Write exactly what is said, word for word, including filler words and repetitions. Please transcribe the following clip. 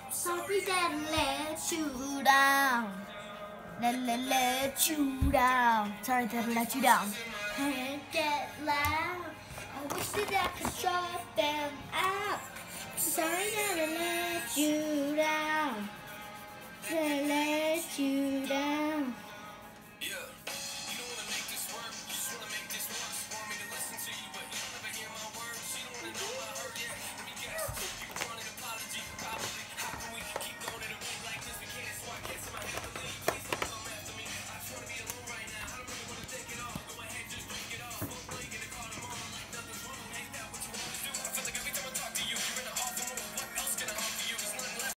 Sorry that I let you down. Let, let, let you down. Sorry that I let you down. Can't get loud. I wish that I could shut them out. Sorry that I let